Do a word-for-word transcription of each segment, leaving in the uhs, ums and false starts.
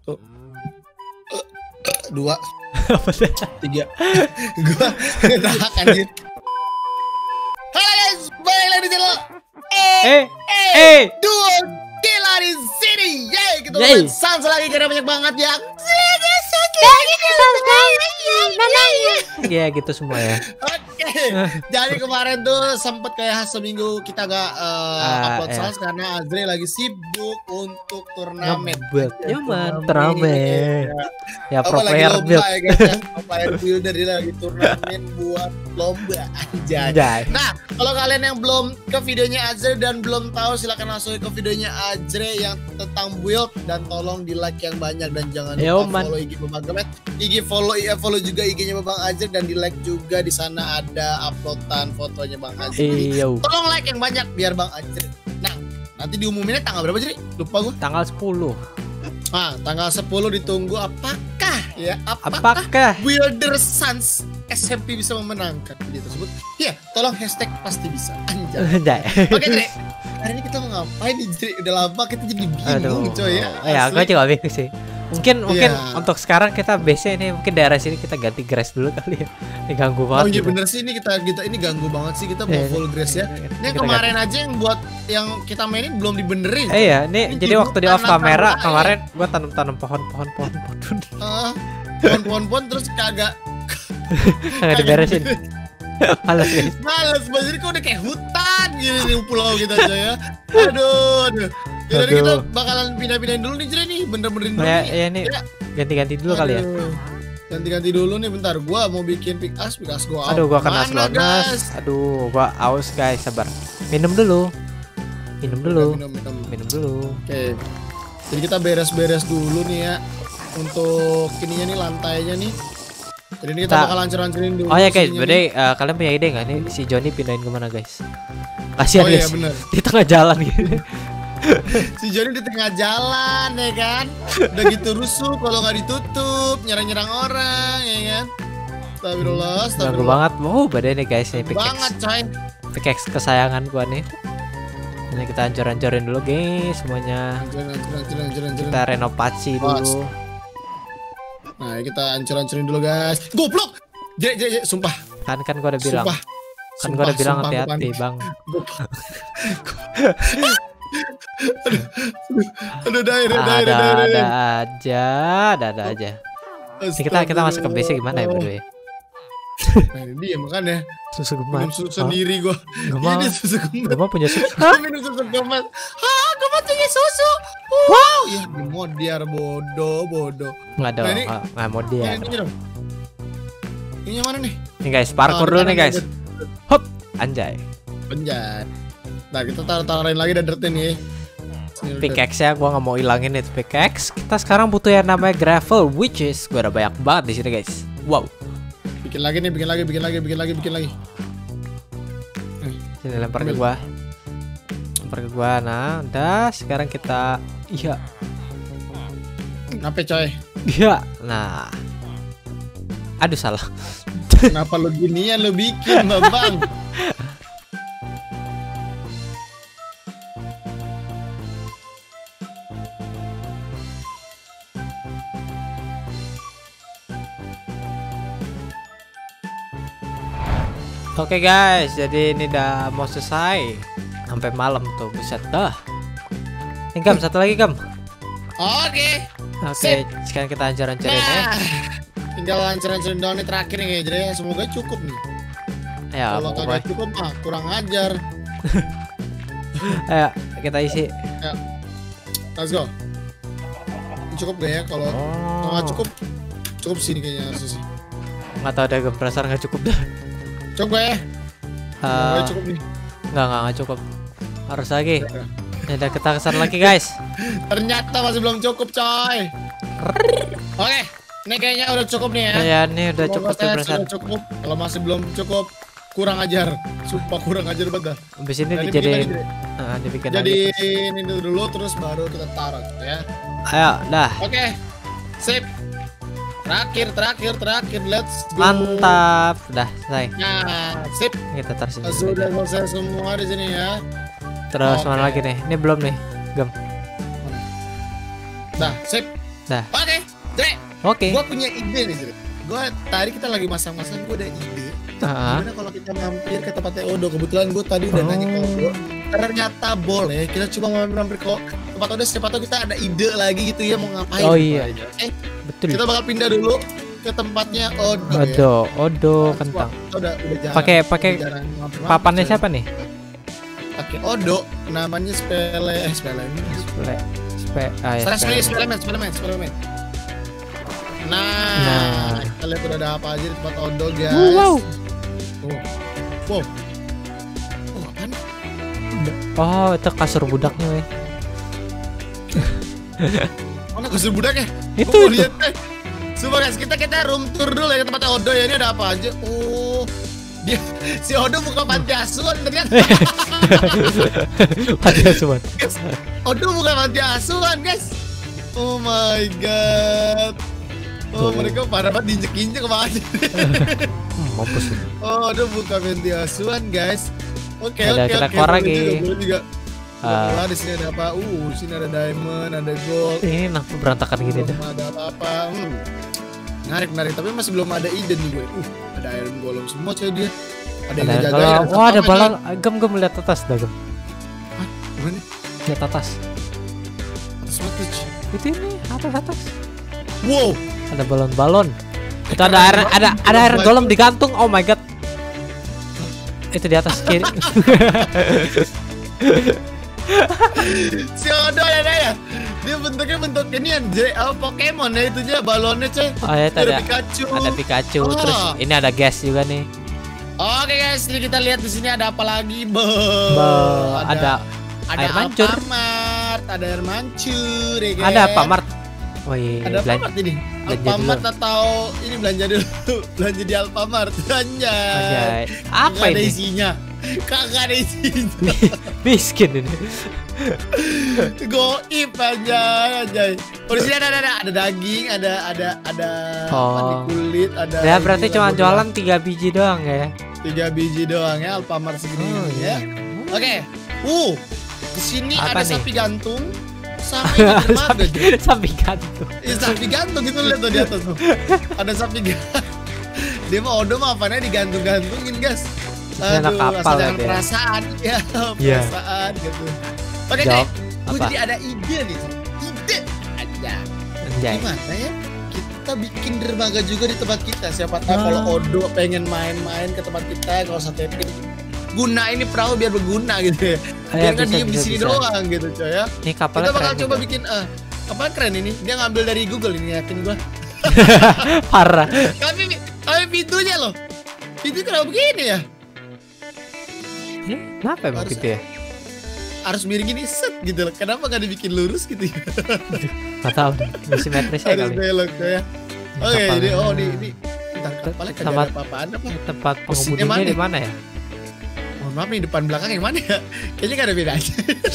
Satu, dua, Apa sih? tiga. Gua ngetahan anjir. Halo guys, balik lagi di channel Eh, eh, Duo Gila di sini. Yeay, kita Yeay. main Sans lagi karena banyak banget yang ya gitu semua ya. Oke, jadi kemarin tuh sempet kayak seminggu kita gak uh, Ah, upload iya. Sans karena Azri lagi sibuk untuk turnamen. Ngebet. Ya man, turnamen. Ya pro Apa lagi player lomba build. ya guys ya. Pro player builder dia lagi turnamen buat lomba aja. Anjay. Nah, kalau kalian yang belum ke videonya Azre dan belum tahu silahkan langsung ke videonya Azre yang tentang build dan tolong di like yang banyak dan jangan Yo, lupa man. follow I G Babang Gemet, I G follow ya follow juga I G-nya Babang Azre dan di like juga di sana ada uploadan fotonya Bang Azre. Jadi, Iyo. tolong like yang banyak biar Bang Azre. Nah, nanti diumuminnya tanggal berapa jadi? Lupa gue. Tanggal sepuluh. Ah, tanggal sepuluh ditunggu apakah ya apakah, Apakah Builder Sans S M P bisa memenangkan video tersebut? Ya, tolong hashtag pasti bisa. Anjay. Anjay. Oke, Dre. Hari ini kita mau ngapain nih, Dre? Udah lama kita jadi bingung, Aduh. coy ya. Ya, Asli. gue juga bingung sih. Mungkin mungkin Iya. untuk sekarang kita base ini mungkin daerah sini kita ganti grass dulu kali ya. Ini ganggu Oh banget. iya gitu. bener sih ini kita kita ini ganggu banget sih kita mau Iya, full grass ya. Iya, Ini yang kita kemarin aja yang buat yang kita mainin belum dibenerin. Eh iya, nih Ini jadi waktu di off tanam kamera tanam kemarin gua tanam-tanam pohon-pohon pohon pohon Ah, pohon-pohon terus kagak nggak diberesin. Males guys. males banget kok udah kayak hutan gini nih pulau kita aja ya. Aduh, aduh. Ya, jadi kita Aduh. bakalan pindah-pindahin dulu nih Jre nih, bener-benerin dulu Ya, nih. ya nih Ya. ganti-ganti dulu kali ya. Aduh. Ganti-ganti dulu nih bentar. Gua mau bikin pick us, pick us gua. Aduh, gua kena Mana, slowness. guys? Aduh, gua aus guys, sabar. Minum dulu. Minum dulu. Minum, minum, minum. Minum dulu. Oke. Jadi kita beres-beres dulu nih ya untuk ininya nih lantainya nih. Jadi ini kita Tak. bakal hancur-hancurin dulu. Oh ya guys, sininya berarti nih. eh, kalian punya ide nggak nih si Johnny pindahin kemana guys? Kasihan Oh iya guys, bener. di tengah jalan gitu. Si Joni di tengah jalan ya kan. Udah gitu rusuh kalau nggak ditutup, nyerang-nyerang orang ya kan. Astagfirullah, Ganggu astagfirullah. banget. Wow, badannya nih guys, nih Banget pickaxe, coy. pickaxe kesayangan gua nih. Ini kita hancur-hancurin dulu guys semuanya. Hancurin, hancurin, hancurin, hancurin, hancurin. Kita renovasi Bos. dulu. Nah, kita hancur-hancurin dulu guys. Goblok. Jek, jek, jek, sumpah. Kan kan gua udah bilang. Sumpah. Kan gua udah bilang sumpah, hati-hati, gua Bang. Aduh, dair, dair, Ada dair, ada dair. aja, ada ada aja. Ini kita kita masuk ke base gimana ya berdua ya? Nah, ini dia makanya Susu minum gemas. susu Hah? sendiri gua. Gemas. Ini susu gemas. Gua punya susu. Gua minum susu gemas. Hah, gemas punya susu. Wow, ya dimodiar bodoh, bodoh. Nggak ada, Nah, ini- nggak nggak mau dia. Ini, ini dong. Ini yang mana nih? Nih guys, parkour Oh, dulu kanan, nih guys. kanan. Hop, anjay. Penjat. Nah, kita taruh-taruhin lagi dan dirtin nih. Sini, Dad. Pickaxe ya, gua nggak mau ilangin itu pickaxe. Kita sekarang butuh yang namanya gravel, which is gua ada banyak banget di sini guys. Wow. Bikin lagi nih, bikin lagi, bikin lagi, bikin lagi, bikin lagi. Sini lempar ke Ambil. gua. Lempar ke gua. Nah, udah. Sekarang kita, iya, Kenapa coy? iya. Nah, aduh salah. Kenapa lu ginian lu bikin, Bang? Oke guys, jadi ini udah mau selesai. Sampai malam tuh, buset dah. Ini Gam, satu lagi Gam. Oke. Oke, sekarang kita hancur-hancurin ya. Nah, tinggal hancur-hancurin doang nih terakhir nih Jre. Semoga cukup nih. Ya, Kalau pokoknya. kagak cukup mah kurang ajar. Ayo, kita isi. Let's go. Cukup gak ya? Kalau kalau nggak Oh, cukup, cukup sini kayaknya harusnya sih. nggak tahu deh, Gam, perasaan nggak cukup dah. Cukup gak ya? Eh, Nggak cukup nih. nggak, nggak, nggak cukup. Harus lagi. Ya udah, kita kesana lagi guys. Ternyata masih belum cukup coy. Oke, ini kayaknya udah cukup nih ya. Ya, ini udah Semoga cukup tuh saya perasaan. sudah cukup. Kalau masih belum cukup, kurang ajar. Sumpah kurang ajar banget dah. Habis ini Nah, dijadiin, dibikin lagi, ah, dibikin Jadi lagi. ini dulu terus baru kita taruh ya. Ayo, dah. Oke, sip. Terakhir, terakhir, terakhir. Let's go. Mantap, dah selesai. Nah, sip. Kita taruh sini. Sudah selesai semua di sini ya. Terus Oke. mana lagi nih? Ini belum nih, Gam. Dah, sip. Dah. Oke, Jrek. Oke. Gua punya ide nih, Jrek. Gua tadi kita lagi masang-masang, gua ada ide. Ah. Gimana kalau kita mampir ke tempatnya Odo? Kebetulan gua tadi udah nanya ke Odo. Ternyata boleh. Kita coba mampir ke tempat Odo. Siapa tahu kita ada ide lagi gitu ya mau ngapain. Oh iya. Eh, betul. kita bakal pindah dulu ke tempatnya Odo. Odo, ya. Odo Nah, kentang. Udah, udah jarang, Pakai pakai udah jarang mampir-mampir, papannya coy. siapa nih? Pakai Odo, namanya Spele, eh Spele ini. Spe, spe, ah, ya, Sekarang spe. Spele, Speleman, Speleman, Speleman. Nah, Nah. kita lihat udah ada apa aja di tempat Odo, guys. Wow. Oh, wow. Oh, apaan? Oh, itu kasur budaknya, weh. Mana kasur budak ya? Itu, Gua mau itu. lihat, eh. Coba guys, kita kita room tour dulu ya ke tempatnya Odo ya. Ini ada apa aja? Oh, dia si Odo buka panti asuhan ternyata. Ada semua. Guys, Odo buka panti asuhan guys. Oh my god. Oh, Tuh. mereka parah banget diinjek-injek banget. Hmm, mampus. Oh, Odo buka panti asuhan guys. Oke, Ada oke, kena oke. korek Boleh juga, nih. boleh juga. Ah. Wah, di sini ada apa? Uh, di sini ada diamond, ada gold. Ini kenapa berantakan gini dah? Belum ada apa-apa. Hmm. Menarik, menarik. Tapi masih belum ada ide nih gue. Uh, ada iron golem semua coy dia. Ada yang Ada ngejaga. kalau wah ada balon, gem gem lihat atas dah gem. Hah? Gimana? Lihat atas. Atas mata, cuy. Itu ini atas atas. Wow. Ada balon-balon. Itu ada air ada ada air golem digantung. Oh my god. Itu di atas kiri. Si Odo ya ya. Dia bentuknya bentuk ini yang J oh, Pokemon ya itu aja balonnya coy. Oh ya, itu Ada ada Pikachu. ada Pikachu. Oh. Terus ini ada gas juga nih. Oke guys, ini kita lihat di sini ada apa lagi? Be, Be, ada ada air mancur. Alfamart, ada air mancur ya kan? Ada apa Mart? Oh iya, Ada belan- Alfamart ini. belanja Alfamart dulu. atau ini belanja dulu. Belanja di Alfamart. Anjay. Anjay. Apa Kagak ada ini? isinya. Kagak ada isinya. Miskin ini. Goib anjay, anjay. Oh, di sini ada, ada ada ada daging, ada ada ada apa Oh. nih, kulit, ada. Ya ini, berarti cuma ada jualan tiga biji doang ya. tiga biji doang ya Alfamart segini Oh, ya. iya. Oke. Uh, di sini Apa ada nih? sapi gantung sama ini dermaga. Joy. Sapi gantung. Ih, sapi gantung itu lihat tuh di atas tuh. Ada sapi gantung. Dia mah Odo mah apanya digantung-gantungin, guys. Ini anak kapal asal jangan ya. perasaan ya, Iya. perasaan gitu. Oke, Jawab. Jay. Gue Apa? jadi ada ide nih. Ide aja. Anjay. Gimana ya? Kita bikin dermaga juga di tempat kita. Siapa tahu Ah. kalau Odo pengen main-main ke tempat kita, kalau usah taping. Guna ini perahu biar berguna gitu ya. Ah, ya, Biar nggak bisa, diem di bisa, sini bisa. doang gitu coy ya. Ini kapalnya Kita bakal keren coba juga. bikin eh kapal keren ini. Dia ngambil dari Google ini yakin gua. Parah. Tapi tapi pintunya loh. Pintu kenapa begini ya? Eh, Kenapa emang Harus- gitu ya? Harus miring gini set gitu loh. Kenapa nggak dibikin lurus gitu ya? Gak tau. Simetrisnya Harus kali. belok ya. Oke, Kapalnya. ini oh ini ini bentar kapalnya kagak Tempat- ada apa-apaan apa? Tempat Mesinnya pengemudinya mana? di mana ya? Mohon maaf nih depan belakang yang mana ya? Kayaknya gak ada bedanya.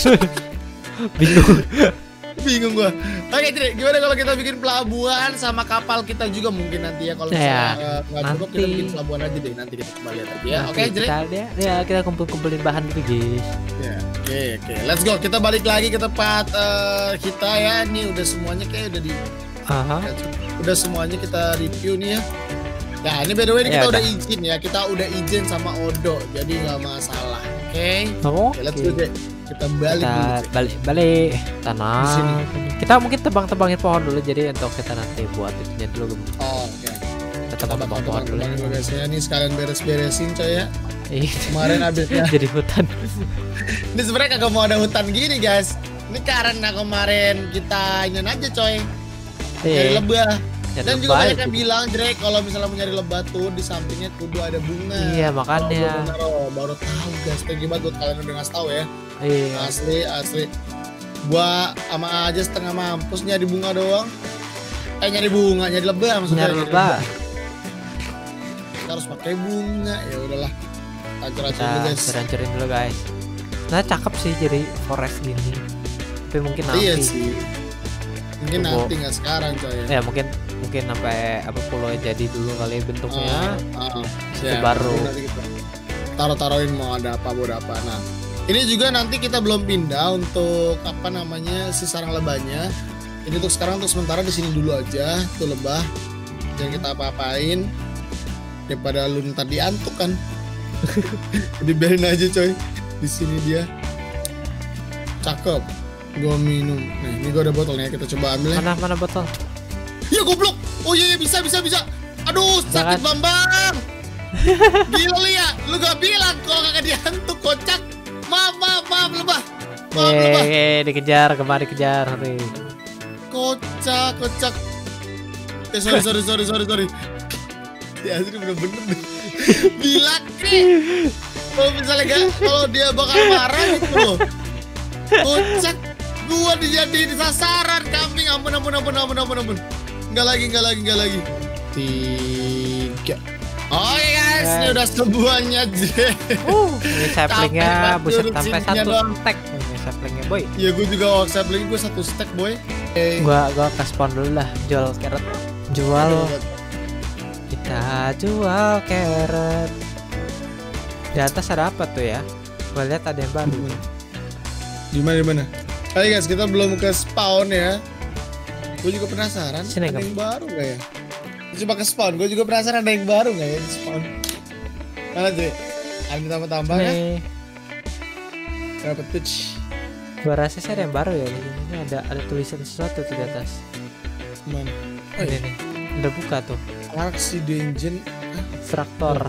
Bingung. Bingung gua. Oke, Cri, gimana kalau kita bikin pelabuhan sama kapal kita juga mungkin nanti ya kalau Ya, misalnya eh, nggak cukup kita nanti. bikin pelabuhan aja deh. Nanti kita coba lihat aja ya. Nanti Oke, Cri. kita ya, ya kita kumpul-kumpulin bahan dulu guys. Ya, oke, oke. Let's go. Kita balik lagi ke tempat eh, kita ya. Ini udah semuanya kayak udah di Aha. udah semuanya kita review nih ya. Nah, ini by the way ini Ya, kita udah udah. izin ya. Kita udah izin sama Odo. Jadi nggak masalah. Oke. Oh, Oke, let's go, Cri. Kita balik kita dulu, Cri. balik balik Di sini. tanah. Kita mungkin tebang-tebangin pohon dulu jadi untuk kita nanti buat itunya dulu. Oh, oke. Kita Kita tebang bakal pohon dulu. dulu guys ya. Ini sekalian beres-beresin coy ya. Ih, Kemarin abisnya. jadi hutan. Ini sebenarnya kagak mau ada hutan gini guys. Ini karena kemarin kita ingin aja coy. Nyari Iya. lebah. nyari Dan juga lebah banyak yang itu. bilang Drake kalau misalnya mau nyari lebah tuh di sampingnya kudu ada bunga. Iya, Oh, makanya. bener, oh, baru tahu guys. Thank you banget buat kalian udah ngasih tahu ya. Iya. Asli asli. Gua sama aja setengah mampus nyari bunga doang. Eh nyari bunga, nyari lebah maksudnya. Nyari lebah. Kita harus pakai bunga. Ya udahlah. Hancur-hancur Kita dulu guys. hancurin dulu guys. Nah, cakep sih jadi forest gini. Tapi mungkin nanti. Iya sih. Mungkin Tunggu. nanti nggak sekarang coy. Ya mungkin mungkin sampai apa pulau jadi dulu kali bentuknya. Ah, ah, Itu ya, baru. nanti kita taruh-taruhin mau ada apa mau ada apa. Nah, ini juga nanti kita belum pindah untuk apa namanya si sarang lebahnya. Jadi untuk sekarang untuk sementara di sini dulu aja tuh lebah. Jangan kita apa-apain daripada lu ntar diantuk kan. Jadi biarin aja coy. Di sini dia. Cakep. Gua minum. Nah, ini gua ada botolnya, kita coba ambil ya. Mana mana botol? Ya goblok. Oh iya, iya bisa bisa bisa. Aduh, sakit Jangan. Bambang. Gila lu ya. Lu gak bilang kalau kagak diantuk, kocak. Maaf, maaf, maaf lebah. Maaf lebah. Eh, dikejar, kemari kejar. Hari. Kocak, kocak. Eh, sorry, sorry, sorry, sorry, sorry. Ya, asli bener-bener deh. Bilang nih. Kalau misalnya gak, kalau dia bakal marah gitu loh. Kocak. Gua dijadiin sasaran kambing. Ampun, ampun, ampun, ampun, ampun, ampun. Enggak lagi, enggak lagi, enggak lagi. Tiga. Oke guys, ini udah semuanya aja. Uh, ini saplingnya Capek buset banget sampai urusinnya satu doang. stack ini saplingnya boy. Ya gue juga waktu saya beli gue satu stack boy. Eh, Gua gua ke spawn dulu lah, jual carrot. Jual. Kita jual carrot. Di atas ada apa tuh ya? Gua lihat ada yang baru. Di mana di mana? Hai guys, kita belum ke spawn ya. Gue juga penasaran. Sini, ada Gam. yang baru gak ya? Coba ke spawn. Gue juga penasaran ada yang baru gak ya di spawn. Mana cuy? Ada tambah-tambah ya? Nih, Dapat touch. gua rasa sih ada yang baru ya. Ini ada ada tulisan sesuatu tuh di atas. Mana? Oh, Ini iya. nih. Udah buka tuh. Arksi Dungeon. Traktor.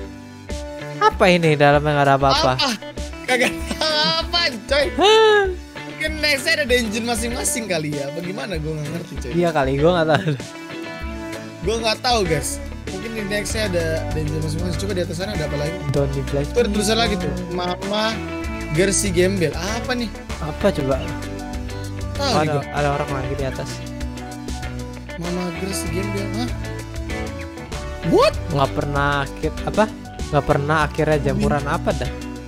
Apa ini dalamnya nggak ada apa-apa? Apa? Kagak tahu apa coy. Mungkin nextnya ada dungeon masing-masing kali ya. Bagaimana gue nggak ngerti coy. Iya kali, gua nggak tahu. Gue nggak tahu guys. Mungkin di nextnya ada dungeon masing-masing. Coba di atas sana ada apa lagi? Donny Black. Tuh ada tulisan lagi tuh. Mama Gersi Gembel. Apa nih? Apa coba? Tahu Oh, nih ada, gua. ada orang lagi di atas. Mama Gersi Gembel. Hah? What? Nggak pernah akhir apa? Nggak pernah akhirnya jamuran apa dah?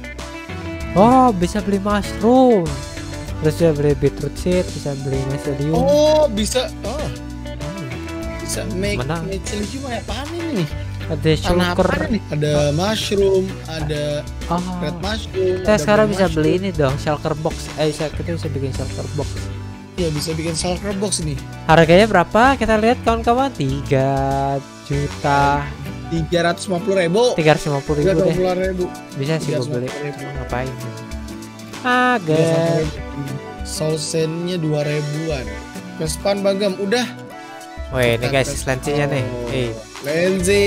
Oh, bisa beli mushroom. Terus bisa beli beetroot seed, bisa beli mycelium. Oh bisa. Oh Hmm. bisa make Menang. mycelium apaan ini nih? Ada Tanah shulker. apa nih? Ada mushroom, ada Oh. red mushroom. Kita ada sekarang blue bisa mushroom. beli ini dong, shulker box. Eh, bisa kita bisa bikin shulker box. Iya bisa bikin shulker box nih. Harganya berapa? Kita lihat kawan-kawan. tiga juta Tiga ratus lima puluh ribu. tiga ratus lima puluh Tiga ribu ratus deh. lima puluh ribu. Bisa sih tiga gue ratus beli. lima puluh ribu. Ngapain? Agak. Sausennya dua ribuan. Kespan bagam udah. Weh, ini guys, Kita lensinya nih. oh, Eh, Lensi.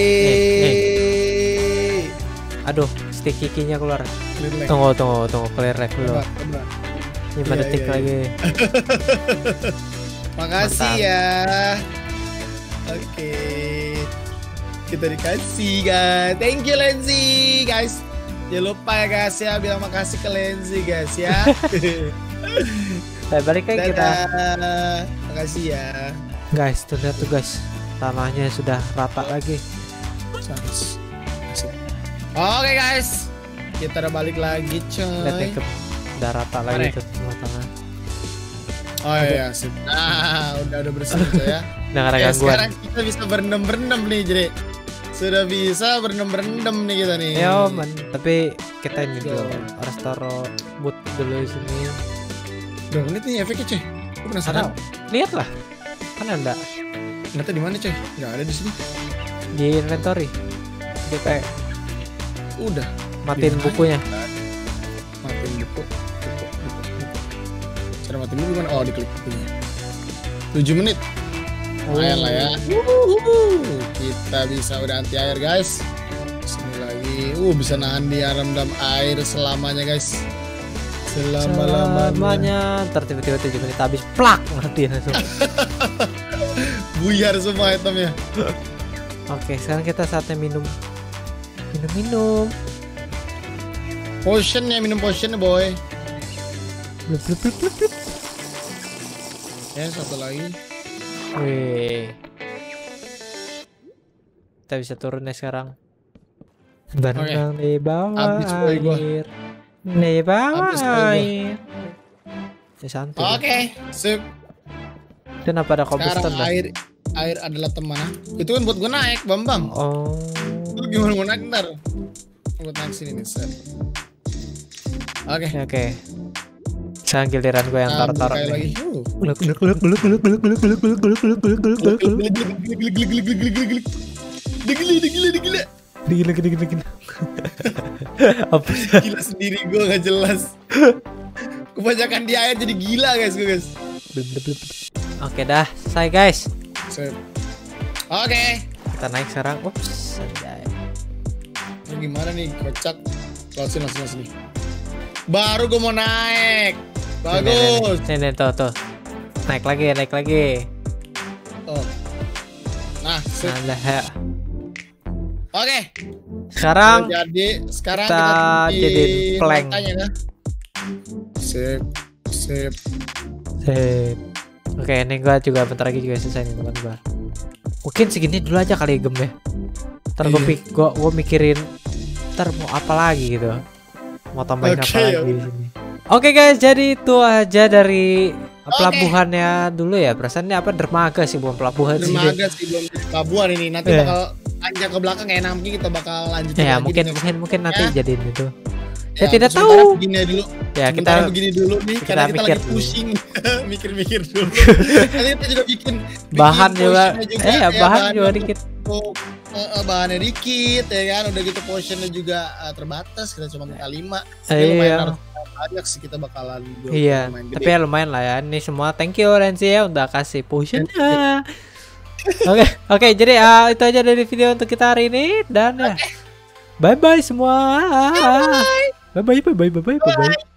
aduh, stick kikinya keluar. Clear leg. Tunggu, tunggu, tunggu, clear leg dulu. Coba, coba. lima Iya, detik iya, lagi. Makasih Mantap. ya. Oke. Kita dikasih guys. Thank you Lensi guys. Jangan lupa ya guys ya bilang makasih ke Lensi guys ya. Nah, balik lagi kita. Dadah. Makasih ya. Guys, tuh lihat tuh guys. Tanahnya sudah rata lagi. Sans. Asik. Oke guys. Kita udah balik lagi Lihat nih, coy. ke, udah rata lagi Mana? tuh semua tanah. Oh iya sip. Nah, udah udah bersih coy ya. Udah nggak ada Ya, gangguan. sekarang kita bisa berendam-berendam nih, Jre. Sudah bisa berendam-berendam nih kita nih. Yo, man. Tapi kita ini Go. dulu harus taruh boot dulu di sini. Udah menit nih efeknya, coy. Gue penasaran. Lihat lah. Kan ada Ternyata di mana, coy? Nggak ada di sini. di inventory. D P. Udah. Matiin Di mana? bukunya. Matiin buku. Buku, buku, buku. Cara matiin buku gimana? Oh, diklik bukunya. tujuh menit. Lumayan lah ya. Wuhuhu. Kita bisa udah anti air, guys. Sini lagi. Uh, bisa nahan di dalam air selamanya, guys. Selama-lamanya. Selamanya. Ntar tiba-tiba tujuh menit habis plak mati langsung. Buyar semua itemnya. Oke, sekarang kita saatnya minum. Minum-minum. Potionnya, minum potionnya, boy. Blup, blup, blup, blup, blup. Ya, satu lagi. Wih. Kita bisa turun ya sekarang. Berenang di bawah Habis, boy, gua. air. Di bawah Habis, boy, gua. air. Ya santai. Oke, sip. Kenapa ada cobblestone Sekarang dah? air air adalah teman. Itu kan buat gue naik, Bambang. Oh. Lu gimana mau naik ntar? Buat naik sini nih, set. Oke. Oke. Sekarang giliran gue yang Nah, taruh-taruh kayak lagi. nih. Oh. Guluk, guluk, guluk, guluk, guluk, guluk, guluk, guluk, guluk, guluk, guluk, guluk, guluk, guluk, guluk. Gila, gila, gila, gila, gila, gila, gila, gila, gila, gila, gila. Gila, gila, gila, gila. Apa sih? Gila sendiri gue gak jelas. Kebanyakan di air jadi gila guys, gue guys. Oke dah, selesai guys. Set. Oke. Kita naik sekarang. Ups, anjay. Ini gimana nih, kocak. Langsung, langsung, langsung nih. Baru gue mau naik. Bagus. Nih, nih, nih, tuh, tuh. Naik lagi, naik lagi. Oh. Nah, set. Nah, ya. Oke. Sekarang Jadi sekarang kita kita jadiin plank. matanya, kan? Sip, sip. Sip. Oke, ini gua juga bentar lagi juga selesai nih teman gua. Mungkin segini dulu aja kali ya, Gem ya. Ntar gua, Iya. pik, gua, gua mikirin ntar mau apa lagi gitu. Mau tambahin Oke, apa lagi oke. di sini. Oke guys, jadi itu aja dari pelabuhannya dulu ya. Perasaan ini apa, dermaga sih, bukan pelabuhan sih. Dermaga sih, belum di pelabuhan ini. Nanti Iya. bakal panjang ke belakang ya, nanti kita bakal lanjut. Ya, mungkin mungkin mungkin nanti Ya. jadiin itu. Ya, Saya tidak sementara tahu. Begini dulu. Ya, kita Sementara begini dulu nih, kita karena kita mikir lagi dulu. pusing. Mikir-mikir dulu. Nanti kita juga bikin, bikin bahan juga, potionnya eh ya, bahan juga dikit. untuk, uh, uh, bahannya dikit ya kan, udah gitu potionnya juga uh, terbatas, kita cuma minta lima. Tapi lumayan Iya. harus banyak sih, kita bakalan build Iya, lumayan tapi gede. ya lumayan lah ya. Ini semua thank you Renzi ya udah kasih potionnya. Oke, oke. Jadi uh, itu aja dari video untuk kita hari ini dan ya. Bye bye semua. Bye bye bye bye bye bye bye.